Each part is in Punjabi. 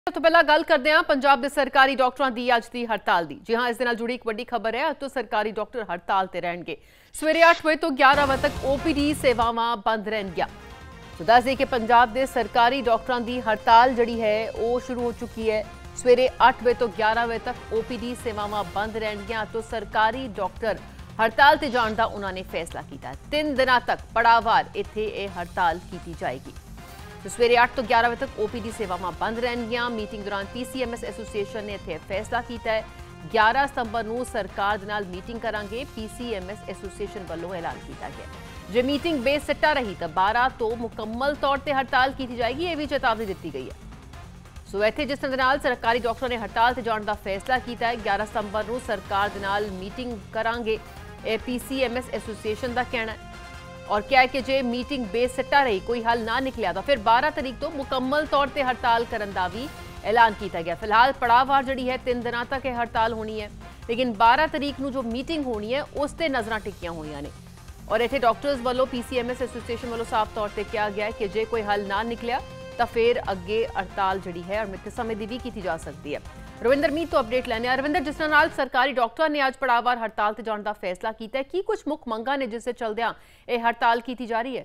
तो पहला गल करते हैं पंजाब के सरकारी डॉक्टरों की अज की हड़ताल की। जी हाँ, इस दे जुड़ी एक वड्डी खबर है। अज तो सरकारी डॉक्टर हड़ताल पर रहेंगे। सवेरे 8 बजे तो 11 बजे तक OPD सेवावां बंद रहनगियां। तो दस दें कि पंजाब के सरकारी डॉक्टरों की हड़ताल जी है वो शुरू हो चुकी है। सवेरे 8 बजे तो 11 बजे तक OPD सेवावां बंद रहनगियां। तो सरकारी डॉक्टर हड़ताल से जाने का उन्होंने फैसला किया। 3 दिनों तक पड़ावार इत्थे यह हड़ताल की जाएगी। तो सवेरे 8 तो 11 बजे तक OPD सेवावां बंद रहनगियां। मीटिंग दौरान PCMS एसोसीएशन ने इत्थे फैसला किया है। 11 सितंबर को सरकार दे नाल मीटिंग करांगे। PCMS एसोसीएशन वालों ऐलान किया गया। जे मीटिंग बेसिट्टा रही तो 12 तो मुकम्मल तौर पर हड़ताल की जाएगी, ये भी चेतावनी दी गई है। सो इत्थे जिस तरह नाल सरकारी डॉक्टरों ने हड़ताल से जाने का फैसला किया है। 11 सितंबर को सरकार दे नाल मीटिंग करांगे, PCMS एसोसीएशन का कहना है। और क्या है कि जे मीटिंग बेसिट्टा रही, कोई हल ना निकलिया तो फिर 12 तारीख तो मुकम्मल तौर पर हड़ताल करने का भी ऐलान किया गया। फिलहाल पड़ावार जी है 3 दिनों तक यह हड़ताल होनी है, लेकिन 12 तारीख को जो मीटिंग होनी है उस पर नज़र टिकियां हुई ने। और इतने डॉक्टर्स वालों PCMS एसोसीएशन वालों साफ तौर पर कहा गया है कि जे कोई हल ना निकलिया तो फिर अगे हड़ताल जी है और मित समय की भी की जा सकती है। रविंदर मीत तो अपडेट लैने। रविंदर, जिस तरह सरकारी डॉक्टर ने आज पड़ावार हड़ताल से जाने का फैसला किया है, की कुछ मुख मंगा ने जिससे चलद्या यह हड़ताल की जा रही है?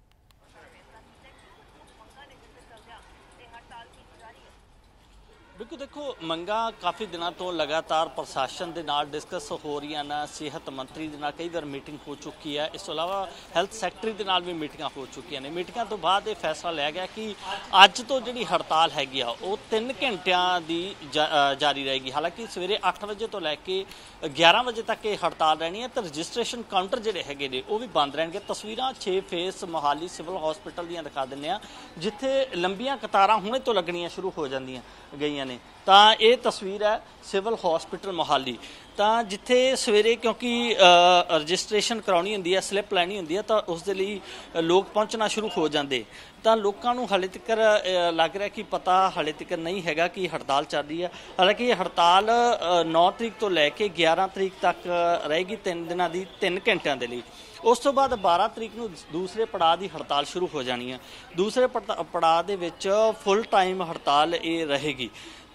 बिल्कुल, देखो मंगा काफ़ी दिनों तो लगातार प्रशासन के नाल डिस्कस हो रही ना। सेहत मंत्री के नाल कई बार मीटिंग हो चुकी है। इस तो अलावा हैल्थ सैकटरी के नाल भी मीटिंगां हो चुकी ने। मीटिंगां तो बाद ये फैसला लिया गया कि अज तो जी हड़ताल हैगी आ वो 3 घंटिया की जारी रहेगी। हालांकि सवेरे 8 बजे तो लैके 11 बजे तक ये हड़ताल रहनी है। तो रजिस्ट्रेशन काउंटर जोड़े है वो भी बंद रहेंगे। तस्वीरां 6 फेस मोहाली सिविल हॉस्पिटल दियां दिखा दिंने, जिथे लंबियां कतारां हुणे तो लगनियां शुरू हो जांदियां गईयां ने। तो ये तस्वीर है सिविल हॉस्पिटल मोहाली। तो जिथे सवेरे क्योंकि रजिस्ट्रेशन करानी होंदी है, स्लिप लैनी होंदी है, तो उस दे लई लोग पहुँचना शुरू हो जाते। तो लोगों को हाले तक लग रहा है कि पता हाले तक नहीं हैगा कि हड़ताल चल रही है। हालांकि हड़ताल 9 तरीक तो लैके 11 तरीक तक रहेगी, 3 दिनों की 3 घंटिया के लिए। उस तो बाद 12 तरीक को दूसरे पड़ाव की हड़ताल शुरू हो जानी है। दूसरे पड़ाव के विच फुल टाइम हड़ताल ये रहेगी।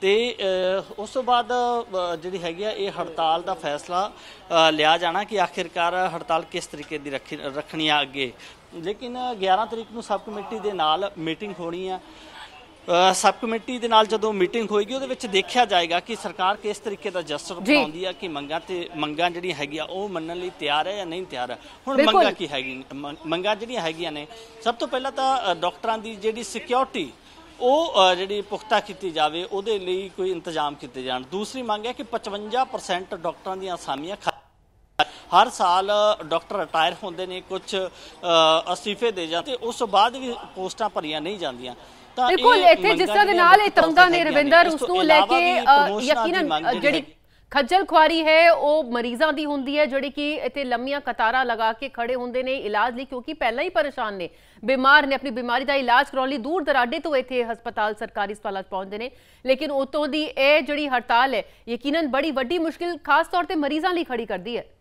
तो उस तो बाद जी हैगी ये हड़ताल का फैसला लिया जाना कि आखिरकार हड़ताल किस तरीके की रखनी है अगे। लेकिन 11 तरीक को सब कमेटी के नाल मीटिंग होनी है। सब कमेटी के नाल जदों मीटिंग होएगी उहदे विच देखा जाएगा कि सरकार किस तरीके का जस्टर बनाउंदी है कि मंगां जिहड़ियां हैगियां ओह मनण लई तैयार है या नहीं तैयार है। हुण मंगां की हैगी, मंगां जिहड़ियां हैगियां ने, सब तो पहला तो डॉक्टरां दी जिहड़ी सिक्योरिटी ਉਹ ਜਿਹੜੀ ਪੁਖਤਾ ਕੀਤੀ ਜਾਵੇ, ਉਹਦੇ ਲਈ ਕੋਈ ਇੰਤਜ਼ਾਮ ਕੀਤੇ ਜਾਣ। दूसरी ਮੰਗ है कि 55% ਡਾਕਟਰਾਂ ਦੀਆਂ ਅਸਾਮੀਆਂ हर साल डॉक्टर रिटायर होंदे ने, कुछ अस्तीफे दे जाते, उस बाद भी पोस्टां भरियां नहीं जांदियां। बिल्कुल इत्थे जिस तरह दे नाल इह तरंगा ने रविंदर उस नूं लैके यकीनन जिहड़ी खज्जल खुआरी है वो मरीजों की होंदी है, जिहड़े कि इत्थे लंबियां कतारां लगा के खड़े होंदे ने इलाज लई, क्योंकि पहला ही परेशान ने, बीमार ने, अपनी बीमारी का इलाज कराने लई दूर दराडे तो इत्थे हस्पताल सरकारी हस्पताल पहुंचते हैं। लेकिन उतों दी यह जिहड़ी हड़ताल है यकीनन बड़ी वड्डी मुश्किल खास तौर पर मरीजों लई खड़ी करती है।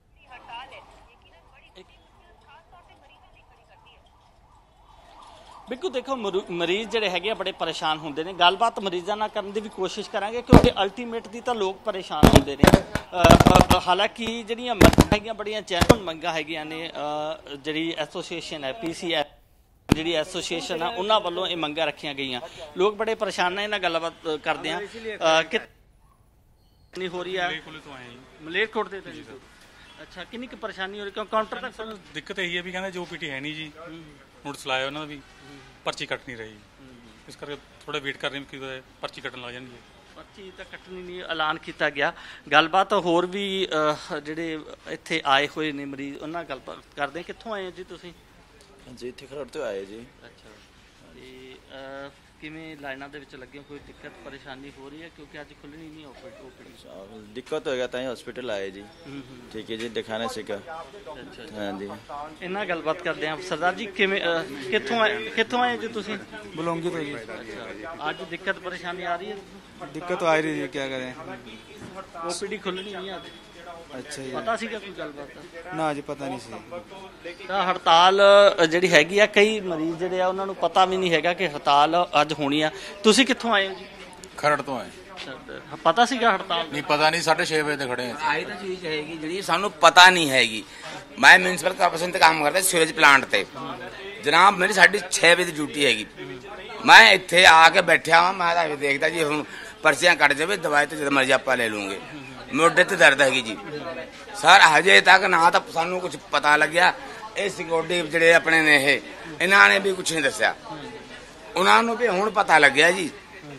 बिल्कुल, देखो मरीज जिहड़े हैगे बड़े परेशान होंदे ने। गलबात मरीजों नाल करन दी भी कोशिश करांगे, क्योंकि अल्टीमेटली तो लोग परेशान होंदे ने। हालांकि जिहड़ियां मंगां हैगियां बड़ियां जैनुइन मंगां हैगियां ने। जिहड़ी एसोसीएशन है PCMS जिहड़ी एसोसीएशन है उन्हां वल्लों ये मंगां रखियां गईयां। लोग बड़े परेशान ने। इन्हां गलबात करदे आ कि नहीं हो रही है मलेरकोट दे। अच्छा, कितनी क परेशानी हो रही? क्यों काउंटर तक दिक्कत यही है भी कहते जो OPD है नहीं जी, नोटिस लाया उन्होंने भी पर्ची कट नहीं रही, इस करके थोड़ा वेट कर रहे हैं कि पर्ची कटन लग जाएगी। पर्ची तो कटनी नहीं ऐलान किया गया। गलबात होर भी जिहड़े इत्थे आए हुए ने मरीज उन्हां गलबात करते हैं। कित्थों आए जी तुसीं? जी इत्थे खरड़ तो आए जी। अच्छा, ते किवें लाइनां दे विच लगे, कोई दिक्कत परेशानी हो रही है? क्योंकि अज खुलनी नहीं OPD। दिक्कत होगा तो हॉस्पिटल आए जी। ठीक है जी, दिखाने से का। हाँ जी, इन्ना गलबात करते हैं। सरदार जी कित्थों आए जी तुसीं? बलौंगी तो जी। अच्छा, अज दिक्कत परेशानी आ रही है? दिक्कत तो आ रही है, क्या करें। OPD खुलनी नहीं अज। अच्छा जी, पता सीगा कोई गलबात? ना जी पता नहीं सी। ਤਾਂ ਹੜਤਾਲ ਜਿਹੜੀ ਹੈਗੀ ਆ, ਕਈ ਮਰੀਜ਼ ਜਿਹੜੇ ਆ ਉਹਨਾਂ ਨੂੰ ਪਤਾ ਵੀ ਨਹੀਂ ਹੈਗਾ ਕਿ ਹੜਤਾਲ ਅੱਜ ਹੋਣੀ ਆ। ਤੁਸੀਂ ਕਿੱਥੋਂ ਆਏ ਹੋ ਜੀ? ਖਰੜ ਤੋਂ ਆਏ। ਪਤਾ ਸੀਗਾ ਹੜਤਾਲ ਨਹੀਂ ਪਤਾ ਨਹੀਂ, 6:30 ਵਜੇ ਤੇ ਖੜੇ ਹਾਂ। ਆਹੀ ਤਾਂ ਚੀਜ਼ ਹੈਗੀ ਜਿਹੜੀ ਸਾਨੂੰ ਪਤਾ ਨਹੀਂ ਹੈਗੀ। ਮੈਂ ਮਿਊਨਿਸਪਲ ਕਾਰਪੋਰੇਸ਼ਨ ਤੇ ਕੰਮ ਕਰਦਾ, ਸੀਵਰੇਜ ਪਲਾਂਟ ਤੇ ਜਨਾਬ। ਮੇਰੀ 6:30 ਵਜੇ ਦੀ ਡਿਊਟੀ ਹੈਗੀ। ਮੈਂ ਇੱਥੇ ਆ ਕੇ ਬੈਠਿਆ ਵਾਂ, ਮੈਂ ਤਾਂ ਦੇਖਦਾ ਜੀ ਹੁਣ ਪਰਚੀਆਂ ਕੱਟ ਜਾਵੇ, ਦਵਾਈ ਤੇ ਜਦ ਮਰਜ਼ੀ ਆਪਾਂ ਲੈ ਲੂੰਗੇ। ਮੋਢੇ ਤੇ ਦਰਦ ਹੈਗੀ ਜੀ ਸਰ। ਹਜੇ ਤੱਕ ਨਾ ਤਾਂ ਸਾਨੂੰ ਕੁਝ ਪਤਾ ਲੱਗਿਆ। ਇਹ ਸਿਕਿਉਰਿਟੀ ਜਿਹੜੇ ਆਪਣੇ ਨੇ ਇਹਨਾਂ ਨੇ ਵੀ ਕੁਝ ਨਹੀਂ ਦੱਸਿਆ। ਉਹਨਾਂ ਨੂੰ ਵੀ ਹੁਣ ਪਤਾ ਲੱਗਿਆ ਜੀ।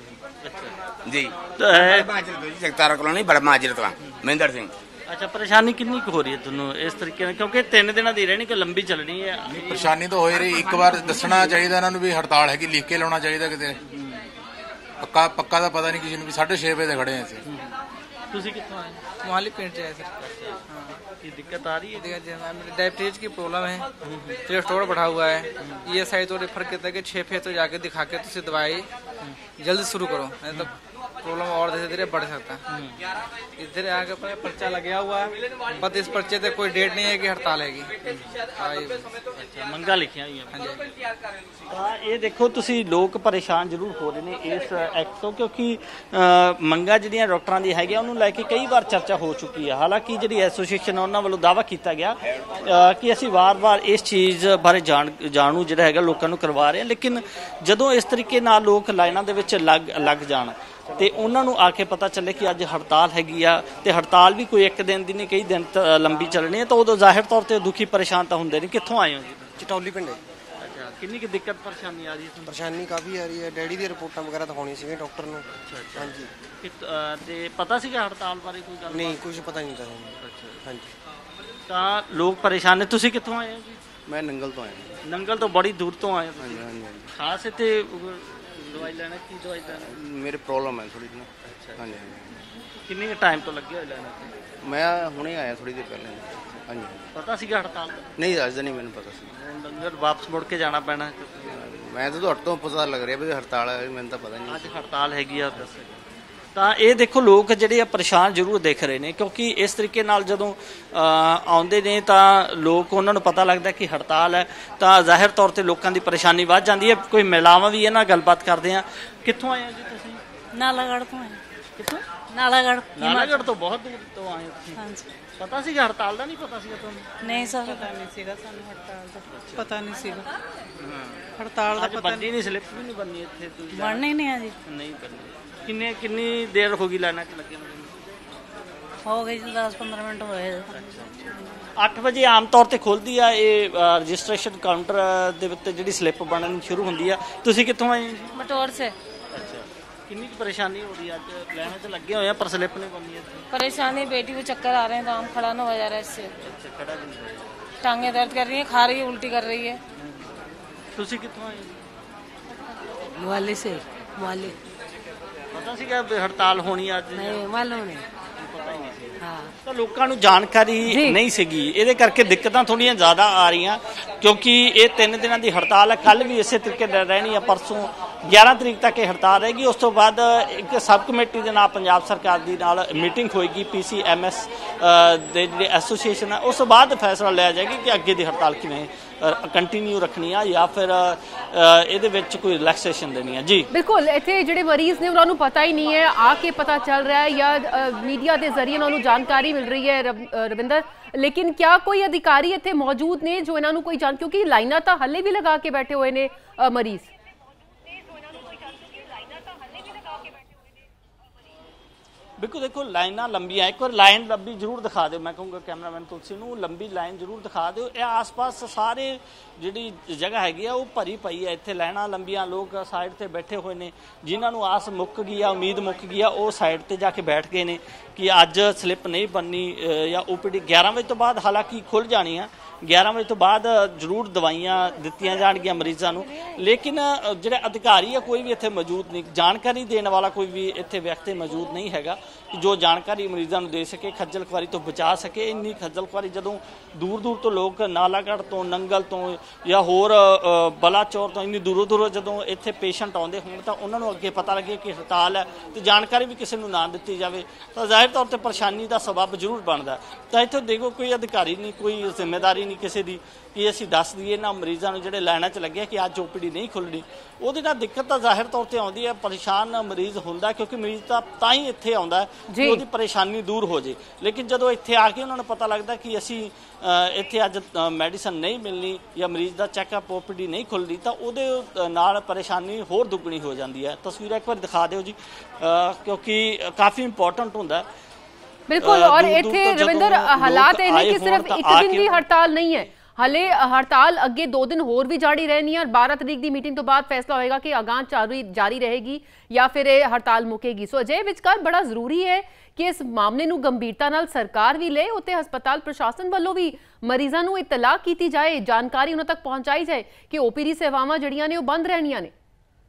ਜੀ ਜਗਤਾਰਾ ਕਲੋਨੀ ਬੜਾ ਮਾਜਰ ਤੋਂ ਮਹਿੰਦਰ ਸਿੰਘ। ਅੱਛਾ, ਪਰੇਸ਼ਾਨੀ ਕਿੰਨੀ ਕੁ ਹੋ ਰਹੀ ਹੈ ਤੁਹਾਨੂੰ ਇਸ ਤਰੀਕੇ ਨਾਲ, ਕਿਉਂਕਿ 3 ਦਿਨਾਂ ਦੀ ਰਹਿਣੀ ਕਿ ਲੰਬੀ ਚੱਲਣੀ ਹੈ? ਪਰੇਸ਼ਾਨੀ ਤਾਂ ਹੋਈ ਰਹੀ। ਇੱਕ ਵਾਰ ਦੱਸਣਾ ਚਾਹੀਦਾ ਇਹਨਾਂ ਨੂੰ ਵੀ ਹੜਤਾਲ ਹੈਗੀ, ਲਿਖ ਕੇ ਲਾਉਣਾ ਚਾਹੀਦਾ ਕਿਤੇ। ਪੱਕਾ ਤਾਂ ਪਤਾ ਨਹੀਂ ਕਿਸੇ ਨੂੰ ਵੀ। 6:30 ਵਜੇ ਤੇ ਖੜੇ ਹਾਂ ਅਸੀਂ। ਤੁਸੀਂ ਕਿੱਥੋਂ ਆਏ? मोहाली पेंट है सर। ਕੀ ਦਿੱਕਤ आ रही है? मेरी डायबिटीज की प्रॉब्लम है, कोलेस्ट्रॉल बढ़ा हुआ है। ये साइड तो रेफर कहता है कि 6 फीस तो जाके दिखा के तुझे दवाई जल्दी शुरू करो, नहीं तो प्रॉब्लम और धीरे धीरे बढ़ सकता है। इधर आके पर्चा लगा हुआ है, बट इस पर्चे से कोई डेट नहीं है कि हड़ताल हैगी। ਮੰਗਾਂ ਲਿਖੀਆਂ ਹੋਈਆਂ। ਤਾਂ ਇਹ ਦੇਖੋ ਤੁਸੀਂ, ਲੋਕ ਪਰੇਸ਼ਾਨ ਜ਼ਰੂਰ ਹੋ ਰਹੇ ਨੇ ਇਸ ਐਕਟ ਤੋਂ, ਕਿਉਂਕਿ ਮੰਗਾਂ ਜਿਹੜੀਆਂ ਡਾਕਟਰਾਂ ਦੀ ਹੈਗੀਆਂ ਉਹਨੂੰ ਲੈ ਕੇ ਕਈ ਵਾਰ ਚਰਚਾ ਹੋ ਚੁੱਕੀ ਹੈ। ਹਾਲਾਂਕਿ ਜਿਹੜੀ ਐਸੋਸੀਏਸ਼ਨ ਹੈ ਉਹਨਾਂ ਵੱਲੋਂ ਦਾਅਵਾ ਕੀਤਾ ਗਿਆ ਕਿ ਅਸੀਂ ਵਾਰ-ਵਾਰ ਇਸ ਚੀਜ਼ ਬਾਰੇ ਜਾਣੂ ਜਿਹੜਾ ਹੈਗਾ ਲੋਕਾਂ ਨੂੰ ਕਰਵਾ ਰਹੇ ਹਾਂ, ਲੇਕਿਨ ਜਦੋਂ ਇਸ ਤਰੀਕੇ ਨਾਲ ਲੋਕ ਲਾਈਨਾਂ ਦੇ ਵਿੱਚ ਲੱਗ ਜਾਣ ਤੇ ਉਹਨਾਂ ਨੂੰ ਆ ਕੇ ਪਤਾ ਚੱਲੇ ਕਿ ਅੱਜ ਹੜਤਾਲ ਹੈਗੀ ਆ, ਤੇ ਹੜਤਾਲ ਵੀ ਕੋਈ ਇੱਕ ਦਿਨ ਦੀ ਨਹੀਂ, ਕਈ ਦਿਨ ਲੰਬੀ ਚੱਲਣੀ ਹੈ, ਤਾਂ ਉਦੋਂ ਜ਼ਾਹਿਰ ਤੌਰ ਤੇ ਦੁਖੀ ਪਰੇਸ਼ਾਨ ਤਾਂ ਹੁੰਦੇ ਨੇ। ਕਿੱਥੋਂ ਆਏ ਹੋ ਜੀ? ਚਟੌਲੀ ਪਿੰਡ। ਅੱਛਾ, ਕਿੰਨੀ ਕੁ ਦਿੱਕਤ ਪਰੇਸ਼ਾਨੀ ਆ ਰਹੀ ਹੈ? ਪਰੇਸ਼ਾਨੀ ਕਾਫੀ ਆ ਰਹੀ ਹੈ। ਡੈਡੀ ਦੀਆਂ ਰਿਪੋਰਟਾਂ ਵਗੈਰਾ ਦਿਖਾਉਣੀ ਸੀਗੀ ਡਾਕਟਰ ਨੂੰ। ਹਾਂਜੀ। ਤੇ ਪਤਾ ਸੀਗਾ ਹੜਤਾਲ ਬਾਰੇ ਕੋਈ ਗੱਲ? ਨਹੀਂ, ਕੁਝ ਪਤਾ ਨਹੀਂ ਤਾਂ। ਹਾਂਜੀ। ਤਾਂ ਲੋਕ ਪਰੇਸ਼ਾਨ ਨੇ। ਤੁਸੀਂ ਕਿੱਥੋਂ ਆਏ ਹੋ ਜੀ? ਮੈਂ ਨੰਗਲ ਤੋਂ ਆਇਆ। ਨੰਗਲ ਤੋਂ ਬੜੀ ਦੂਰ ਤੋਂ ਆਏ ਹੋ? ਹਾਂਜੀ ਹਾਂਜੀ। ਖਾਸ ਇੱਥੇ ਦਵਾਈ ਲੈਣਾ? ਕੀ ਦਵਾਈ ਲੈਣਾ? ਮੇਰੇ ਪ੍ਰੋਬਲਮ ਹੈ ਥੋੜੀ ਜਿਹੀ। ਹਾਂਜੀ ਹਾਂਜੀ। ਕਿੰਨੇ ਕੁ ਟਾਈਮ ਤੋਂ ਲੱਗੇ ਹੋਏ ਲੈਣਾ? ਮੈਂ ਹੁਣੇ ਆਇਆ ਥੋੜੀ ਦੇਰ ਪਹਿਲਾਂ। ਹਾਂਜੀ। ਪਤਾ ਸੀਗਾ ਹੜਤਾਲ ਦਾ? ਨਹੀਂ, ਅੱਜ ਦਾ ਨਹੀਂ ਮੈਨੂੰ ਪਤਾ ਸੀ। ਲੰਗਰ ਵਾਪਸ ਮੁੜ ਕੇ ਜਾਣਾ ਪੈਣਾ? ਮੈਂ ਤਾਂ ਤੁਹਾਡੇ ਤੋਂ ਪਤਾ ਲੱਗ ਰਿਹਾ ਵੀ ਹੜਤਾਲ ਹੈ, ਮੈਨੂੰ ਤਾਂ ਪਤਾ ਨਹੀਂ। ਅੱਜ ਹੜਤਾਲ ਹੈਗੀ ਆ। ਤਾਂ ਇਹ ਦੇਖੋ, ਲੋਕ ਜਿਹੜੇ ਆ ਪਰੇਸ਼ਾਨ ਜ਼ਰੂਰ ਦਿਖ ਰਹੇ ਨੇ, ਕਿਉਂਕਿ ਇਸ ਤਰੀਕੇ ਨਾਲ ਜਦੋਂ ਆਉਂਦੇ ਨੇ ਤਾਂ ਲੋਕ, ਉਹਨਾਂ ਨੂੰ ਪਤਾ ਲੱਗਦਾ ਕਿ ਹੜਤਾਲ ਹੈ, ਤਾਂ ਜ਼ਾਹਿਰ ਤੌਰ ਤੇ ਲੋਕਾਂ ਦੀ ਪਰੇਸ਼ਾਨੀ ਵੱਧ ਜਾਂਦੀ ਹੈ। ਕੋਈ ਮਹਿਲਾਵਾਂ ਵੀ ਇਹਨਾਂ ਗੱਲਬਾਤ ਕਰਦੇ ਆ। ਕਿੱਥੋਂ ਆਏ ਹੋ ਜੀ ਤੁਸੀਂ? ਨਾਲਾਗੜ੍ਹ ਤੋਂ ਆਏ। ਕਿੱਥੋਂ? ਨਾਲਾਗੜ੍ਹ ਤੋਂ ਬਹੁਤ ਦੂਰ ਤੋਂ ਆਏ ਹੋ ਤੁਸੀਂ? ਹਾਂਜੀ। ਪਤਾ ਸੀਗਾ ਹੜਤਾਲ ਦਾ? ਨਹੀਂ ਪਤਾ ਸੀਗਾ ਤੁਹਾਨੂੰ? ਨਹੀਂ ਸਰ, ਪਤਾ ਨਹੀਂ ਸੀਗਾ ਸਾਨੂੰ ਹੜਤਾਲ ਦਾ। ਪਤਾ ਨਹੀਂ ਸੀਗਾ ਹੜਤਾਲ ਦਾ। ਪਤਾ ਬੰਦੀ ਨਹੀਂ, ਸਲਿੱਪ ਵੀ ਨਹੀਂ ਬੰਨੀ ਇੱਥੇ? ਬਣਨੀ ਨਹੀਂ ਆ ਜੀ। ਨਹੀਂ ਬੰਨੀ। ਕਿੰਨੀ ਦੇਰ ਹੋ ਗਈ ਲਾਈਨਾਂ 'ਚ ਲੱਗੇ ਨੂੰ? ਹੋ ਗਈ ਜੀ 10-15 ਮਿੰਟ ਹੋਏ। 8 ਵਜੇ ਆਮ ਤੌਰ ਤੇ ਖੁੱਲਦੀ ਆ ਇਹ ਰਜਿਸਟ੍ਰੇਸ਼ਨ ਕਾਊਂਟਰ ਦੇ ਉੱਤੇ ਜਿਹੜੀ ਸਲਿੱਪ ਬਣਨੀ ਸ਼ੁਰੂ ਹੁੰਦੀ ਆ। ਤੁਸੀਂ ਕਿੱਥੋਂ ਆਏ ਜੀ? ਮਟੌਰ ਸੇ। ਅੱਛਾ, ਕਿੰਨੀ ਕੁ ਪਰੇਸ਼ਾਨੀ ਹੋ ਰਹੀ ਹੈ? ਅੱਜ ਲਾਈਨਾਂ 'ਚ ਲੱਗੇ ਹੋਏ ਆ ਪਰ ਸਲਿੱਪ ਨਹੀਂ बननी है। परेशानी, बेटी को चक्कर आ रहे हैं, दाम खड़ा ना हो जा रहा है इससे। अच्छा, खड़ा भी नहीं हो रहा। टांगे दर्द कर रही है, खा रही है, उल्टी कर रही है। ਤੁਸੀਂ ਕਿੱਥੋਂ ਆਏ? मोहाली से। मोहाली। ਪਤਾ ਸੀਗਾ ਵੀ ਹੜਤਾਲ ਹੋਣੀ ਅੱਜ? नहीं मालूम नहीं। ਪਤਾ ਹੀ ਨਹੀਂ ਸੀ। हाँ। ਤਾਂ ਲੋਕਾਂ ਨੂੰ ਜਾਣਕਾਰੀ ਨਹੀਂ ਸੀਗੀ, ਇਹਦੇ ਕਰਕੇ ਦਿੱਕਤਾਂ ਥੋੜੀਆਂ ਜ਼ਿਆਦਾ ਆ ਰਹੀਆਂ, ਕਿਉਂਕਿ ਇਹ 3 ਦਿਨਾਂ ਦੀ ਹੜਤਾਲ ਹੈ। ਕੱਲ ਵੀ ਇਸੇ ਤਰੀਕੇ ਨਾਲ ਰਹਿਣੀ ਆ, ਪਰਸੋਂ 11 ਤਰੀਕ ਤੱਕ ਇਹ ਹੜਤਾਲ ਰਹੇਗੀ। ਉਸ ਤੋਂ ਬਾਅਦ ਇੱਕ ਸਬ ਕਮੇਟੀ ਦੇ ਨਾਲ ਪੰਜਾਬ ਸਰਕਾਰ ਦੀ ਨਾਲ ਮੀਟਿੰਗ ਹੋਏਗੀ, PCMS ਦੇ ਜਿਹੜੇ ਐਸੋਸੀਏਸ਼ਨ ਹੈ, ਉਸ ਤੋਂ ਬਾਅਦ ਫੈਸਲਾ ਲਿਆ ਜਾਏਗਾ ਕਿ ਅੱਗੇ ਦੀ ਹੜਤਾਲ ਕਿਵੇਂ ਕੰਟੀਨਿਊ ਰੱਖਣੀ ਆ ਜਾਂ ਫਿਰ ਇਹਦੇ ਵਿੱਚ ਕੋਈ ਰਿਲੈਕਸੇਸ਼ਨ ਦੇਣੀ ਆ। ਜੀ ਬਿਲਕੁਲ, ਇੱਥੇ ਜਿਹੜੇ ਮਰੀਜ਼ ਨੇ ਉਹਨਾਂ ਨੂੰ ਪਤਾ ਹੀ ਨਹੀਂ ਹੈ, ਆ ਕੇ ਪਤਾ ਚੱਲ ਰਿਹਾ ਹੈ ਜਾਂ ਮੀਡੀਆ ਦੇ ਜ਼ਰੀਏ ਉਹਨਾਂ ਨੂੰ ਜਾਣਕਾਰੀ ਮਿਲ ਰਹੀ ਹੈ ਰਵਿੰਦਰ, ਲੇਕਿਨ ਕਿਆ ਕੋਈ ਅਧਿਕਾਰੀ ਇੱਥੇ ਮੌਜੂਦ ਨੇ ਜੋ ਇਹਨਾਂ ਨੂੰ ਕੋਈ ਕਿਉਂਕਿ ਲਾਈਨਾਂ ਤਾਂ ਹੱਲੇ ਵੀ ਲਗਾ ਕੇ ਬੈਠੇ ਹੋਏ ਨੇ ਮਰੀਜ਼। ਬਿਲਕੁਲ, ਦੇਖੋ ਲਾਈਨਾਂ ਲੰਬੀਆਂ। ਇੱਕ ਵਾਰ ਲਾਈਨ ਲੰਬੀ ਜ਼ਰੂਰ ਦਿਖਾ ਦਿਓ, ਮੈਂ ਕਹੂੰਗਾ ਕੈਮਰਾਮੈਨ ਤੁਲਸੀ ਨੂੰ ਲੰਬੀ ਲਾਈਨ ਜ਼ਰੂਰ ਦਿਖਾ ਦਿਓ। ਇਹ ਆਸ-ਪਾਸ ਸਾਰੇ ਜਿਹੜੀ ਜਗ੍ਹਾ ਹੈਗੀ ਆ ਉਹ ਭਰੀ ਪਈ ਹੈ। ਇੱਥੇ ਲਾਈਨਾਂ ਲੰਬੀਆਂ, ਲੋਕ ਸਾਈਡ ਤੇ ਬੈਠੇ ਹੋਏ ਨੇ, ਜਿਨ੍ਹਾਂ ਨੂੰ ਆਸ ਮੁੱਕ ਗਈ ਆ, ਉਮੀਦ ਮੁੱਕ ਗਈ ਆ, ਉਹ ਸਾਈਡ ਤੇ ਜਾ ਕੇ ਬੈਠ ਗਏ ਨੇ ਕਿ ਅੱਜ ਸਲਿੱਪ ਨਹੀਂ ਬਣਨੀ ਜਾਂ OPD 11 ਵਜੇ ਤੋਂ ਬਾਅਦ ਹਾਲਾਂਕਿ ਖੁੱਲ੍ਹ ਜਾਣੀ ਆ। 11 ਵਜੇ ਤੋਂ ਬਾਅਦ ਜ਼ਰੂਰ ਦਵਾਈਆਂ ਦਿੱਤੀਆਂ ਜਾਣਗੀਆਂ ਮਰੀਜ਼ਾਂ ਨੂੰ, ਲੇਕਿਨ ਜਿਹੜੇ ਅਧਿਕਾਰੀ ਆ ਕੋਈ ਵੀ ਇੱਥੇ ਮੌਜੂਦ ਨਹੀਂ, ਜਾਣਕਾਰੀ ਦੇਣ ਵਾਲਾ ਕੋਈ ਵੀ ਇੱਥੇ ਵਿਅਕਤੀ ਮੌਜੂਦ ਨਹੀਂ ਹੈਗਾ ਜੋ ਜਾਣਕਾਰੀ ਮਰੀਜ਼ਾਂ ਨੂੰ ਦੇ ਸਕੇ, ਖੱਜਲ ਖੁਆਰੀ ਤੋਂ ਬਚਾ ਸਕੇ। ਇੰਨੀ ਖੱਜਲ ਖੁਆਰੀ ਜਦੋਂ ਦੂਰ ਦੂਰ ਤੋਂ ਲੋਕ ਨਾਲਾਗੜ੍ਹ ਤੋਂ, ਨੰਗਲ ਤੋਂ ਜਾਂ ਹੋਰ ਬਲਾਚੌਰ ਤੋਂ ਇੰਨੀ ਦੂਰੋਂ ਜਦੋਂ ਇੱਥੇ ਪੇਸ਼ੈਂਟ ਆਉਂਦੇ ਹੋਣ ਤਾਂ ਉਹਨਾਂ ਨੂੰ ਅੱਗੇ ਪਤਾ ਲੱਗੇ ਕਿ ਹੜਤਾਲ ਹੈ ਤੇ ਜਾਣਕਾਰੀ ਵੀ ਕਿਸੇ ਨੂੰ ਨਾ ਦਿੱਤੀ ਜਾਵੇ ਤਾਂ ਜ਼ਾਹਿਰ ਤੌਰ ਤੇ ਪਰੇਸ਼ਾਨੀ ਦਾ ਸਬਬ ਜ਼ਰੂਰ ਬਣਦਾ। ਤਾਂ ਇੱਥੇ ਦੇਖੋ ਕੋਈ ਅਧਿਕਾਰੀ ਨਹੀਂ, ਕੋਈ ਜ਼ਿੰਮੇਦਾਰੀ ਨਹੀਂ ਕਿਸੇ ਦੀ ਕਿ ਅਸੀਂ ਦੱਸ ਦਈਏ ਨਾ ਮਰੀਜ਼ਾਂ ਨੂੰ ਜਿਹੜੇ ਲਾਈਨਾਂ 'ਚ ਲੱਗੇ ਕਿ ਅੱਜ OPD ਨਹੀਂ ਖੁੱਲ੍ਹਣੀ, ਉਹਦੇ ਨਾਲ ਦਿੱਕਤ ਤਾਂ ਜ਼ਾਹਿਰ ਤੌਰ ਤੇ ਆਉਂਦੀ ਹੈ। ਪਰੇਸ਼ਾਨ ਮਰੀਜ਼ ਹੁੰਦਾ ਕਿਉਂਕਿ ਮਰੀਜ਼ ਤਾਂ ਹੀ ਇੱਥੇ ਆਉਂਦਾ ਕਿ ਉਹਦੀ ਪਰੇਸ਼ਾਨੀ ਦੂਰ ਹੋ ਜੇ। ਲੇਕਿਨ ਜਦੋਂ ਇੱਥੇ ਆ ਕੇ ਉਹਨਾਂ ਨੂੰ ਪਤਾ ਲੱਗਦਾ ਕਿ ਅਸੀਂ ਇੱਥੇ ਅੱਜ ਮੈਡੀਸਨ ਨਹੀਂ ਮਿਲਣੀ ਜਾਂ ਮਰੀਜ਼ ਦਾ ਚੈੱਕਅਪ OPD ਨਹੀਂ ਖੁੱਲ੍ਹਦੀ, ਤਾਂ ਉਹਦੇ ਨਾਲ ਪਰੇਸ਼ਾਨੀ ਹੋਰ ਦੁੱਗਣੀ ਹੋ ਜਾਂਦੀ ਹੈ। ਤਸਵੀਰਾਂ ਇੱਕ ਵਾਰ ਦਿਖਾ ਦਿਓ ਜੀ, ਕਿਉਂਕਿ ਕਾਫੀ ਇੰਪੋਰਟੈਂਟ ਹੁੰਦਾ। ਬਿਲਕੁਲ, ਔਰ ਇੱਥੇ ਰਵਿੰਦਰ ਹਾਲਾਤ ਇਹ ਨੇ ਕਿ ਸਿਰਫ ਇੱਕ ਦਿਨ ਦੀ ਹੜਤਾਲ ਨਹੀਂ ਹੈ, ਹਲੇ ਹੜਤਾਲ ਅੱਗੇ 2 दिन ਹੋਰ ਵੀ ਜਾਰੀ ਰਹਿਣੀ ਹੈ ਔਰ 12 ਤਰੀਕ ਦੀ ਮੀਟਿੰਗ ਤੋਂ ਬਾਅਦ ਫੈਸਲਾ ਹੋਏਗਾ ਕਿ ਅਗਾਂਹ ਜਾਰੀ ਰਹੇਗੀ ਜਾਂ ਫਿਰ ਇਹ ਹੜਤਾਲ ਮੁੱਕੇਗੀ। ਸੋ ਅਜੇ ਵਿਚਕਾਰ ਬੜਾ ਜ਼ਰੂਰੀ ਹੈ ਕਿ ਇਸ ਮਾਮਲੇ ਨੂੰ ਗੰਭੀਰਤਾ ਨਾਲ ਸਰਕਾਰ ਵੀ ਲੇ, ਉੱਤੇ ਹਸਪਤਾਲ ਪ੍ਰਸ਼ਾਸਨ ਵੱਲੋਂ ਵੀ ਮਰੀਜ਼ਾਂ ਨੂੰ ਇਤਲਾਹ ਕੀਤੀ ਜਾਏ, ਜਾਣਕਾਰੀ ਉਹਨਾਂ ਤੱਕ ਪਹੁੰਚਾਈ ਜਾਏ ਕਿ OPD ਸੇਵਾਵਾਂ ਜਿਹੜੀਆਂ ਨੇ ਉਹ ਬੰਦ ਰਹਿਣੀਆਂ ਨੇ।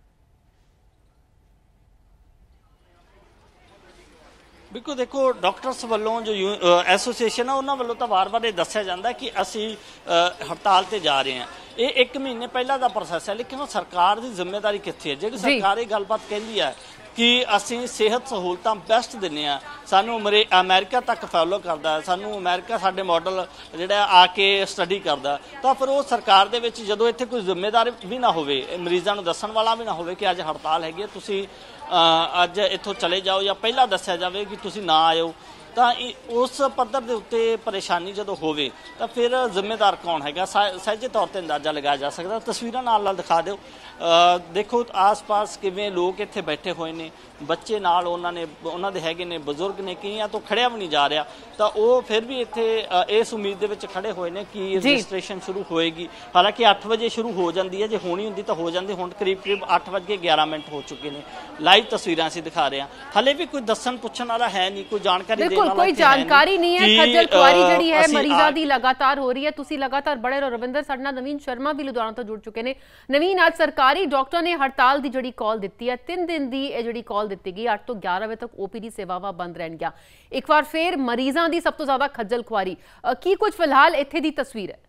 ਬਿਲਕੁਲ, ਦੇਖੋ ਡਾਕਟਰਸ ਵੱਲੋਂ ਜੋ ਐਸੋਸੀਏਸ਼ਨ ਆ ਉਹਨਾਂ ਵੱਲੋਂ ਤਾਂ ਵਾਰ-ਵਾਰ ਇਹ ਦੱਸਿਆ ਜਾਂਦਾ ਕਿ ਅਸੀਂ ਹੜਤਾਲ ਤੇ ਜਾ ਰਹੇ ਹਾਂ। ਇਹ 1 ਮਹੀਨੇ ਪਹਿਲਾਂ ਦਾ ਪ੍ਰੋਸੈਸ ਹੈ, ਲੇਕਿਨ ਉਹ ਸਰਕਾਰ ਦੀ ਜ਼ਿੰਮੇਵਾਰੀ ਕਿੱਥੇ ਹੈ? ਜਿਹੜੀ ਸਰਕਾਰ ਇਹ ਗੱਲਬਾਤ ਕਹਿੰਦੀ ਹੈ ਕਿ ਅਸੀਂ ਸਿਹਤ ਸਹੂਲਤਾਂ ਬੈਸਟ ਦਿੰਦੇ ਹਾਂ, ਸਾਨੂੰ ਅਮਰੀਕਾ ਤੱਕ ਫੋਲੋ ਕਰਦਾ, ਸਾਨੂੰ ਅਮਰੀਕਾ ਸਾਡੇ ਮਾਡਲ ਜਿਹੜਾ ਆ ਕੇ ਸਟੱਡੀ ਕਰਦਾ, ਤਾਂ ਫਿਰ ਉਹ ਸਰਕਾਰ ਦੇ ਵਿੱਚ ਜਦੋਂ ਇੱਥੇ ਕੋਈ ਜ਼ਿੰਮੇਦਾਰ ਵੀ ਨਾ ਹੋਵੇ, ਮਰੀਜ਼ਾਂ ਨੂੰ ਦੱਸਣ ਵਾਲਾ ਵੀ ਨਾ ਹੋਵੇ ਕਿ ਅੱਜ ਹੜਤਾਲ ਹੈਗੀ ਹੈ, ਤੁਸੀਂ ਅੱਜ ਇੱਥੋਂ ਚਲੇ ਜਾਓ, ਜਾਂ ਪਹਿਲਾਂ ਦੱਸਿਆ ਜਾਵੇ ਕਿ ਤੁਸੀਂ ਨਾ ਆਇਓ, ਤਾਂ ਉਸ ਪੱਧਰ ਦੇ ਉੱਤੇ ਪਰੇਸ਼ਾਨੀ ਜਦੋਂ ਹੋਵੇ ਤਾਂ ਫਿਰ ਜ਼ਿੰਮੇਦਾਰ ਕੌਣ ਹੈਗਾ? ਸਹਿਜੇ ਤੌਰ ਤੇ ਅੰਦਾਜ਼ਾ ਲਗਾਇਆ ਜਾ ਸਕਦਾ। ਤਸਵੀਰਾਂ ਨਾਲ ਦਿਖਾ ਦਿਓ, ਦੇਖੋ ਆਸ-ਪਾਸ ਕਿਵੇਂ ਲੋਕ ਇੱਥੇ ਬੈਠੇ ਹੋਏ ਨੇ, ਬੱਚੇ ਨਾਲ ਉਹਨਾਂ ਦੇ ਹੈਗੇ ਨੇ, ਬਜ਼ੁਰਗ ਨੇ, ਕਈਆਂ ਤੋਂ ਖੜਿਆ ਵੀ ਨਹੀਂ ਜਾ ਰਿਹਾ, ਤਾਂ ਉਹ ਫਿਰ ਵੀ ਇੱਥੇ ਇਸ ਉਮੀਦ ਦੇ ਵਿੱਚ ਖੜੇ ਹੋਏ ਨੇ ਕਿ ਰਜਿਸਟ੍ਰੇਸ਼ਨ ਸ਼ੁਰੂ ਹੋਏਗੀ। ਹਾਲਾਂਕਿ 8 ਵਜੇ ਸ਼ੁਰੂ ਹੋ ਜਾਂਦੀ ਹੈ, ਜੇ ਹੋਣੀ ਹੁੰਦੀ ਤਾਂ ਹੋ ਜਾਂਦੀ, ਹੁਣ ਕਰੀਬ 8:11 ਹੋ ਚੁੱਕੇ ਨੇ। ਲਾਈਵ ਤਸਵੀਰਾਂ ਅਸੀਂ ਦਿਖਾ ਰਹੇ ਹਾਂ, ਹਲੇ ਵੀ ਕੋਈ ਦੱਸਣ ਪੁੱਛਣ ਵਾਲਾ ਹੈ ਨਹੀਂ, ਕੋਈ ਜਾਣਕਾਰੀ ਦੇਣ ਵਾਲਾ ਕੋਈ ਜਾਣਕਾਰੀ ਨਹੀਂ ਹੈ। ਖੱਜਲ ਖੁਆਰੀ ਜਿਹੜੀ ਹੈ ਮਰੀਜ਼ਾਂ ਦੀ ਲਗਾਤਾਰ ਹੋ ਰਹੀ ਹੈ। ਤੁਸੀਂ ਲਗਾਤਾਰ ਬੜੇ ਰਹੋ। ਰਵਿੰਦਰ, ਸਾਡੇ ਨਾਲ ਨਵੀਨ ਸ਼ਰਮਾ ਵੀ ਲੁਧਿਆਣਾ ਤੋਂ ਜੁੜ ਚੁੱਕੇ ਨੇ। ਨਵੀਨ, ਅੱਜ ਸਰਕਾਰੀ ਡਾਕਟਰਾਂ ਨੇ ਹੜਤਾਲ ਦੀ ਜਿਹੜੀ ਕਾਲ ਦਿੱਤੀ ਹੈ, 3 ਦਿਨ ਦੀ ਇਹ ਜਿਹੜੀ ਕਾਲ ਦਿੱਤੀ ਗਈ, 8 ਤੋਂ 11 ਵਜੇ ਤੱਕ OPD ਸੇਵਾਵਾਂ ਬੰਦ ਰਹਿਣਗੀਆਂ। ਇੱਕ ਵਾਰ ਫੇਰ ਮਰੀਜ਼ਾਂ ਦੀ ਸਭ ਤੋਂ ਜ਼ਿਆਦਾ ਖੱਜਲ ਖੁਆਰੀ, ਕੀ ਕੁਝ ਫਿਲਹਾਲ ਇੱਥੇ ਦੀ ਤਸਵੀਰ ਹੈ?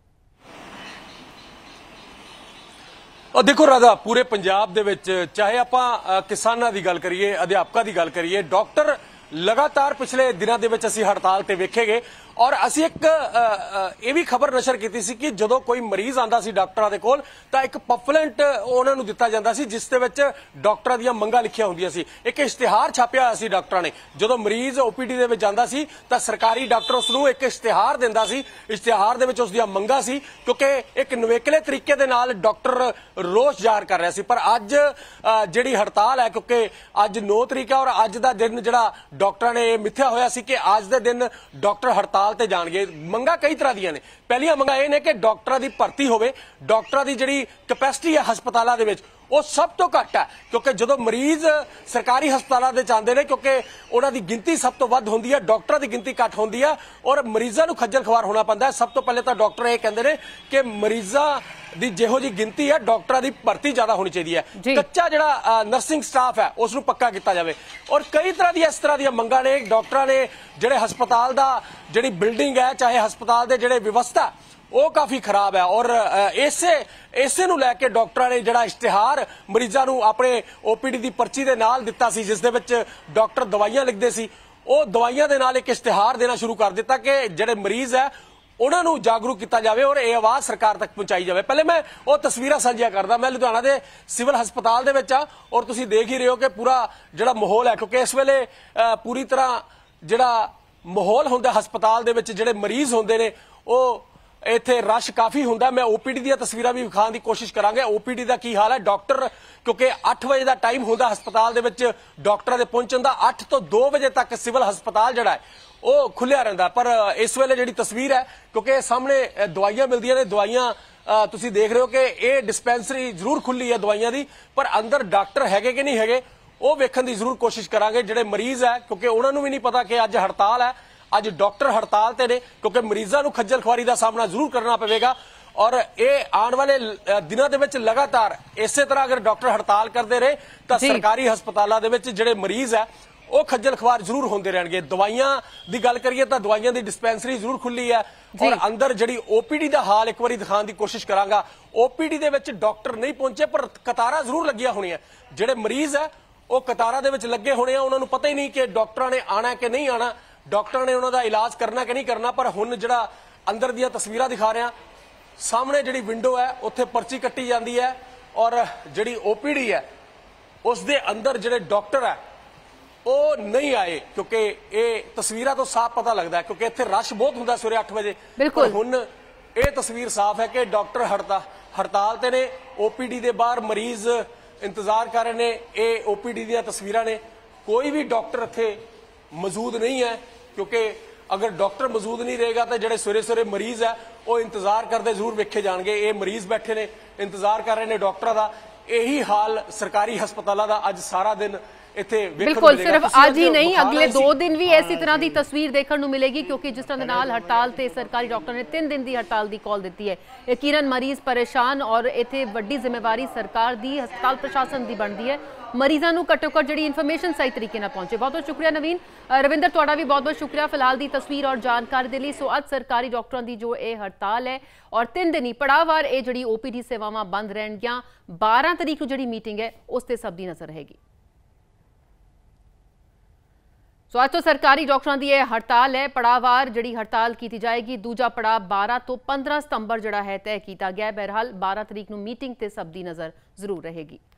ਦੇਖੋ ਰਾਧਾ, ਪੂਰੇ ਪੰਜਾਬ ਦੇ ਵਿੱਚ ਚਾਹੇ ਆਪਾਂ ਕਿਸਾਨਾਂ ਦੀ ਗੱਲ ਕਰੀਏ, ਅਧਿਆਪਕਾਂ ਦੀ ਗੱਲ ਕਰੀਏ, ਡਾਕਟਰ ਲਗਾਤਾਰ ਪਿਛਲੇ ਦਿਨਾਂ ਦੇ ਵਿੱਚ ਅਸੀਂ ਹੜਤਾਲ ਤੇ ਵੇਖੇਗੇ। ਔਰ ਅਸੀਂ ਇੱਕ ਇਹ ਵੀ ਖਬਰ ਨਸ਼ਰ ਕੀਤੀ ਸੀ ਕਿ ਜਦੋਂ ਕੋਈ ਮਰੀਜ਼ ਆਂਦਾ ਸੀ ਡਾਕਟਰਾਂ ਦੇ ਕੋਲ ਤਾਂ ਇੱਕ ਪਫਲੈਂਟ ਉਹਨਾਂ ਨੂੰ ਦਿੱਤਾ ਜਾਂਦਾ ਸੀ ਜਿਸ ਦੇ ਵਿੱਚ ਡਾਕਟਰਾਂ ਦੀਆਂ ਮੰਗਾਂ ਲਿਖੀਆਂ ਹੁੰਦੀਆਂ ਸੀ। ਇੱਕ ਇਸ਼ਤਿਹਾਰ ਛਾਪਿਆ ਹੋਇਆ ਸੀ ਡਾਕਟਰਾਂ ਨੇ। ਜਦੋਂ ਮਰੀਜ਼ OPD ਦੇ ਵਿੱਚ ਜਾਂਦਾ ਸੀ ਤਾਂ ਸਰਕਾਰੀ ਡਾਕਟਰ ਉਸ ਨੂੰ ਇੱਕ ਇਸ਼ਤਿਹਾਰ ਦਿੰਦਾ ਸੀ। ਇਸ਼ਤਿਹਾਰ ਦੇ ਵਿੱਚ ਉਸ ਦੀਆਂ ਮੰਗਾਂ ਸੀ, ਕਿਉਂਕਿ ਇੱਕ ਨਵੇਕਲੇ ਤਰੀਕੇ ਦੇ ਨਾਲ ਡਾਕਟਰ ਰੋਸ ਜ਼ਾਹਰ ਕਰ ਰਿਹਾ ਸੀ। ਪਰ ਅੱਜ ਜਿਹੜੀ ਹੜਤਾਲ ਹੈ, ਕਿਉਂਕਿ ਅੱਜ 9 ਤਰੀਕ ਹੈ ਔਰ ਅੱਜ ਦਾ ਦਿਨ ਜਿਹੜਾ ਡਾਕਟਰਾਂ ਨੇ ਮਿੱਥਿਆ ਹੋਇਆ ਸੀ ਕਿ ਅੱਜ ਦੇ ਦਿਨ ਡਾਕਟਰ ਹੜਤਾਲ ਤੇ ਜਾਣਗੇ। ਮੰਗਾਂ ਕਈ ਤਰ੍ਹਾਂ ਦੀਆਂ ਨੇ। ਪਹਿਲੀਆਂ ਮੰਗਾਂ ਇਹ ਨੇ ਕਿ ਡਾਕਟਰਾਂ ਦੀ ਭਰਤੀ ਹੋਵੇ। ਡਾਕਟਰਾਂ ਦੀ ਜਿਹੜੀ ਕੈਪੈਸਿਟੀ ਹੈ ਹਸਪਤਾਲਾਂ ਦੇ ਵਿੱਚ ਉਹ ਸਭ ਤੋਂ ਘੱਟ ਹੈ, ਕਿਉਂਕਿ ਜਦੋਂ ਮਰੀਜ਼ ਸਰਕਾਰੀ ਹਸਪਤਾਲਾਂ ਦੇ ਜਾਂਦੇ ਨੇ, ਕਿਉਂਕਿ ਉਹਨਾਂ ਦੀ ਗਿਣਤੀ ਸਭ ਤੋਂ ਵੱਧ ਹੁੰਦੀ ਹੈ, ਡਾਕਟਰਾਂ ਦੀ ਗਿਣਤੀ ਘੱਟ ਹੁੰਦੀ ਹੈ ਔਰ ਮਰੀਜ਼ਾਂ ਨੂੰ ਖੱਜਲ ਖਵਾਰ ਹੋਣਾ ਪੈਂਦਾ ਹੈ। ਸਭ ਤੋਂ ਪਹਿਲੇ ਤਾਂ ਡਾਕਟਰ ਇਹ ਕਹਿੰਦੇ ਨੇ ਕਿ ਮਰੀਜ਼ਾਂ ਦੀ ਜਿਹੋ ਜੀ ਗਿਣਤੀ ਹੈ, ਡਾਕਟਰਾਂ ਦੀ ਭਰਤੀ ਜ਼ਿਆਦਾ ਹੋਣੀ ਚਾਹੀਦੀ ਹੈ। ਕੱਚਾ ਜਿਹੜਾ ਨਰਸਿੰਗ ਸਟਾਫ ਹੈ ਉਸ ਨੂੰ ਪੱਕਾ ਕੀਤਾ ਜਾਵੇ। ਔਰ ਕਈ ਤਰ੍ਹਾਂ ਦੀਆਂ ਇਸ ਤਰ੍ਹਾਂ ਦੀਆਂ ਮੰਗਾਂ ਨੇ। ਡਾਕਟਰਾਂ ਨੇ ਜਿਹੜੇ ਹਸਪਤਾਲ ਦਾ ਜਿਹੜੀ ਬਿਲਡਿੰਗ ਹੈ, ਚਾਹੇ ਹਸਪਤਾਲ ਦੇ ਜਿਹੜੇ ਵਿਵਸਥਾ ਉਹ ਕਾਫੀ ਖਰਾਬ ਹੈ ਔਰ ਇਸੇ ਨੂੰ ਲੈ ਕੇ ਡਾਕਟਰਾਂ ਨੇ ਜਿਹੜਾ ਇਸ਼ਤਿਹਾਰ ਮਰੀਜ਼ਾਂ ਨੂੰ ਆਪਣੇ OPD ਦੀ ਪਰਚੀ ਦੇ ਨਾਲ ਦਿੱਤਾ ਸੀ, ਜਿਸ ਦੇ ਵਿੱਚ ਡਾਕਟਰ ਦਵਾਈਆਂ ਲਿਖਦੇ ਸੀ, ਉਹ ਦਵਾਈਆਂ ਦੇ ਨਾਲ ਇੱਕ ਇਸ਼ਤਿਹਾਰ ਦੇਣਾ ਸ਼ੁਰੂ ਕਰ ਦਿੱਤਾ ਕਿ ਜਿਹੜੇ ਮਰੀਜ਼ ਹੈ ਉਹਨਾਂ ਨੂੰ ਜਾਗਰੂਕ ਕੀਤਾ ਜਾਵੇ ਔਰ ਇਹ ਆਵਾਜ਼ ਸਰਕਾਰ ਤੱਕ ਪਹੁੰਚਾਈ ਜਾਵੇ। ਪਹਿਲੇ ਮੈਂ ਉਹ ਤਸਵੀਰਾਂ ਸਾਂਝੀਆਂ ਕਰਦਾ। ਮੈਂ ਲੁਧਿਆਣਾ ਦੇ ਸਿਵਲ ਹਸਪਤਾਲ ਦੇ ਵਿੱਚ ਆ ਔਰ ਤੁਸੀਂ ਦੇਖ ਹੀ ਰਹੇ ਹੋ ਕਿ ਪੂਰਾ ਜਿਹੜਾ ਮਾਹੌਲ ਹੈ, ਕਿਉਂਕਿ ਇਸ ਵੇਲੇ ਪੂਰੀ ਤਰ੍ਹਾਂ ਜਿਹੜਾ ਮਾਹੌਲ ਹੁੰਦਾ ਹਸਪਤਾਲ ਦੇ ਵਿੱਚ, ਜਿਹੜੇ ਮਰੀਜ਼ ਹੁੰਦੇ ਨੇ ਉਹ ਇੱਥੇ ਰਸ਼ ਕਾਫੀ ਹੁੰਦਾ। ਮੈਂ OPD ਦੀਆਂ ਤਸਵੀਰਾਂ ਵੀ ਵਿਖਾਉਣ ਦੀ ਕੋਸ਼ਿਸ਼ ਕਰਾਂਗੇ। OPD ਦਾ ਕੀ ਹਾਲ ਹੈ? ਡਾਕਟਰ, ਕਿਉਂਕਿ 8 ਵਜੇ ਦਾ ਟਾਈਮ ਹੁੰਦਾ ਹਸਪਤਾਲ ਦੇ ਵਿੱਚ ਡਾਕਟਰਾਂ ਦੇ ਪਹੁੰਚਣ ਦਾ, 8 ਤੋਂ 2 ਵਜੇ ਤੱਕ ਸਿਵਲ ਹਸਪਤਾਲ ਜਿਹੜਾ ਹੈ ਉਹ ਖੁੱਲਿਆ ਰਹਿੰਦਾ। ਪਰ ਇਸ ਵੇਲੇ ਜਿਹੜੀ ਤਸਵੀਰ ਹੈ, ਕਿਉਂਕਿ ਸਾਹਮਣੇ ਦਵਾਈਆਂ ਮਿਲਦੀਆਂ ਨੇ, ਦਵਾਈਆਂ ਤੁਸੀਂ ਦੇਖ ਰਹੇ ਹੋ ਕਿ ਇਹ ਡਿਸਪੈਂਸਰੀ ਜ਼ਰੂਰ ਖੁੱਲੀ ਹੈ ਦਵਾਈਆਂ ਦੀ, ਪਰ ਅੰਦਰ ਡਾਕਟਰ ਹੈਗੇ ਕਿ ਨਹੀਂ ਹੈਗੇ ਉਹ ਵੇਖਣ ਦੀ ਜ਼ਰੂਰ ਕੋਸ਼ਿਸ਼ ਕਰਾਂਗੇ। ਜਿਹੜੇ ਮਰੀਜ਼ ਹੈ, ਕਿਉਂਕਿ ਉਹਨਾਂ ਨੂੰ ਵੀ ਨਹੀਂ ਪਤਾ ਕਿ ਅੱਜ ਹੜਤਾਲ ਹੈ, ਅੱਜ ਡਾਕਟਰ ਹੜਤਾਲ ਤੇ ਨੇ, ਕਿਉਂਕਿ ਮਰੀਜ਼ਾਂ ਨੂੰ ਖੱਜਲ ਖੁਆਰੀ ਦਾ ਸਾਹਮਣਾ ਜ਼ਰੂਰ ਕਰਨਾ ਪਵੇਗਾ ਔਰ ਇਹ ਆਉਣ ਵਾਲੇ ਦਿਨਾਂ ਦੇ ਵਿੱਚ ਲਗਾਤਾਰ ਇਸੇ ਤਰ੍ਹਾਂ ਅਗਰ ਡਾਕਟਰ ਹੜਤਾਲ ਕਰਦੇ ਰਹੇ ਤਾਂ ਸਰਕਾਰੀ ਹਸਪਤਾਲਾਂ ਦੇ ਵਿੱਚ ਜਿਹੜੇ ਮਰੀਜ਼ ਹੈ ਉਹ ਖੱਜਲ ਖਵਾਰ ਜ਼ਰੂਰ ਹੁੰਦੇ ਰਹਿਣਗੇ। ਦਵਾਈਆਂ ਦੀ ਗੱਲ ਕਰੀਏ ਤਾਂ ਦਵਾਈਆਂ ਦੀ ਡਿਸਪੈਂਸਰੀ ਜ਼ਰੂਰ ਖੁੱਲੀ ਹੈ ਔਰ ਅੰਦਰ ਜਿਹੜੀ OPD ਦਾ ਹਾਲ ਇੱਕ ਵਾਰੀ ਦਿਖਾਉਣ ਦੀ ਕੋਸ਼ਿਸ਼ ਕਰਾਂਗਾ। OPD ਦੇ ਵਿੱਚ ਡਾਕਟਰ ਨਹੀਂ ਪਹੁੰਚੇ ਪਰ ਕਤਾਰਾਂ ਜ਼ਰੂਰ ਲੱਗੀਆਂ ਹੋਣੀਆਂ। ਜਿਹੜੇ ਮਰੀਜ਼ ਹੈ ਉਹ ਕਤਾਰਾਂ ਦੇ ਵਿੱਚ ਲੱਗੇ ਹੋਣੇ ਆ, ਉਹਨਾਂ ਨੂੰ ਪਤਾ ਹੀ ਨਹੀਂ ਕਿ ਡਾਕਟਰਾਂ ਨੇ ਆਣਾ ਕਿ ਨਹੀਂ ਆਣਾ, ਡਾਕਟਰਾਂ ਨੇ ਉਹਨਾਂ ਦਾ ਇਲਾਜ ਕਰਨਾ ਕਿ ਨਹੀਂ ਕਰਨਾ। ਪਰ ਹੁਣ ਜਿਹੜਾ ਅੰਦਰ ਦੀਆਂ ਤਸਵੀਰਾਂ ਦਿਖਾ ਰਿਹਾ ਸਾਹਮਣੇ ਜਿਹੜੀ ਵਿੰਡੋ ਹੈ ਉੱਥੇ ਪਰਚੀ ਕੱਟੀ ਜਾਂਦੀ ਹੈ ਔਰ ਜਿਹੜੀ OPD ਹੈ ਉਸ ਦੇ ਅੰਦਰ ਜਿਹੜੇ ਡਾਕਟਰ ਹੈ ਉਹ ਨਹੀਂ ਆਏ, ਕਿਉਂਕਿ ਇਹ ਤਸਵੀਰਾਂ ਤੋਂ ਸਾਫ਼ ਪਤਾ ਲੱਗਦਾ ਹੈ ਕਿਉਂਕਿ ਇੱਥੇ ਰਸ਼ ਬਹੁਤ ਹੁੰਦਾ ਸਵੇਰੇ 8 ਵਜੇ। ਬਿਲਕੁਲ ਹੁਣ ਇਹ ਤਸਵੀਰ ਸਾਫ਼ ਹੈ ਕਿ ਡਾਕਟਰ ਹੜਤਾਲ ਤੇ ਨੇ, OPD ਦੇ ਬਾਹਰ ਮਰੀਜ਼ ਇੰਤਜ਼ਾਰ ਕਰ ਰਹੇ ਨੇ। ਇਹ OPD ਦੀਆਂ ਤਸਵੀਰਾਂ ਨੇ, ਕੋਈ ਵੀ ਡਾਕਟਰ ਇੱਥੇ ਮੌਜੂਦ ਨਹੀਂ ਹੈ ਕਿਉਂਕਿ अगर डॉक्टर मौजूद नहीं रहेगा तो ਜਿਹੜੇ ਸਵੇਰੇ ਸਵੇਰੇ ਮਰੀਜ਼ ਹੈ ਉਹ ਇੰਤਜ਼ਾਰ ਕਰਦੇ ਜ਼ਰੂਰ ਵੇਖੇ ਜਾਣਗੇ। ਇਹ ਮਰੀਜ਼ ਬੈਠੇ ਨੇ, ਇੰਤਜ਼ਾਰ ਕਰ ਰਹੇ ਨੇ ਡਾਕਟਰਾਂ ਦਾ। ਇਹੀ ਹਾਲ ਸਰਕਾਰੀ ਹਸਪਤਾਲਾਂ ਦਾ ਅੱਜ ਸਾਰਾ ਦਿਨ ਇੱਥੇ ਵੇਖਣ ਨੂੰ ਬਿਲਕੁਲ ਮਿਲੇਗਾ। ਸਿਰਫ ਅੱਜ ਹੀ ਨਹੀਂ, ਅਗਲੇ 2 दिन ਵੀ ਇਸੇ ਤਰ੍ਹਾਂ ਦੀ ਤਸਵੀਰ ਦੇਖਣ ਨੂੰ ਮਿਲੇਗੀ ਕਿਉਂਕਿ ਜਿਸ ਤਰ੍ਹਾਂ ਦੇ ਨਾਲ ਹੜਤਾਲ ਤੇ ਸਰਕਾਰੀ ਡਾਕਟਰ ਨੇ 3 दिन ਦੀ ਹੜਤਾਲ ਦੀ ਕਾਲ ਦਿੱਤੀ ਹੈ। ਯਕੀਨਨ ਮਰੀਜ਼ ਪਰੇਸ਼ਾਨ ਔਰ ਇੱਥੇ ਵੱਡੀ ਜ਼ਿੰਮੇਵਾਰੀ ਸਰਕਾਰ ਦੀ, ਹਸਪਤਾਲ ਪ੍ਰਸ਼ਾਸਨ ਦੀ ਬਣਦੀ ਹੈ ਮਰੀਜ਼ਾਂ ਨੂੰ ਘੱਟੋ ਘੱਟ ਜਿਹੜੀ ਇਨਫੋਰਮੇਸ਼ਨ ਸਹੀ ਤਰੀਕੇ ਨਾਲ ਪਹੁੰਚੇ। ਬਹੁਤ ਬਹੁਤ ਸ਼ੁਕਰੀਆ ਨਵੀਨ। ਰਵਿੰਦਰ ਤੁਹਾਡਾ ਵੀ ਬਹੁਤ ਬਹੁਤ ਸ਼ੁਕਰੀਆ ਫਿਲਹਾਲ ਦੀ ਤਸਵੀਰ ਔਰ ਜਾਣਕਾਰੀ ਦੇ ਲਈ। ਸੋ ਅੱਜ ਸਰਕਾਰੀ ਡਾਕਟਰਾਂ ਦੀ ਜੋ ਇਹ ਹੜਤਾਲ ਹੈ ਔਰ 3 दिन ਹੀ ਪੜਾਵਾਰ ਇਹ ਜਿਹੜੀ OPD ਸੇਵਾਵਾਂ ਬੰਦ ਰਹਿਣਗੀਆਂ। 12 ਤਰੀਕ ਨੂੰ ਜਿਹੜੀ ਮੀਟਿੰਗ ਹੈ ਉਸ ਤੇ ਸਭ ਦੀ ਨਜ਼ਰ ਰਹੇਗੀ। ਸੋ ਅੱਜ ਤੋਂ ਸਰਕਾਰੀ ਡਾਕਟਰਾਂ ਦੀ ਇਹ ਹੜਤਾਲ ਹੈ, ਪੜਾਵਾਰ ਜਿਹੜੀ ਹੜਤਾਲ ਕੀਤੀ ਜਾਏਗੀ। ਦੂਜਾ ਪੜਾਅ 12 ਤੋਂ 15 ਸਤੰਬਰ ਜਿਹੜਾ ਹੈ ਤੈਅ ਕੀਤਾ ਗਿਆ ਹੈ। ਬਹਰਹਾਲ 12 ਤਰੀਕ ਨੂੰ ਮੀਟਿੰਗ ਤੇ ਸਭ ਦੀ ਨਜ਼ਰ ਜ਼ਰੂਰ ਰਹੇਗੀ।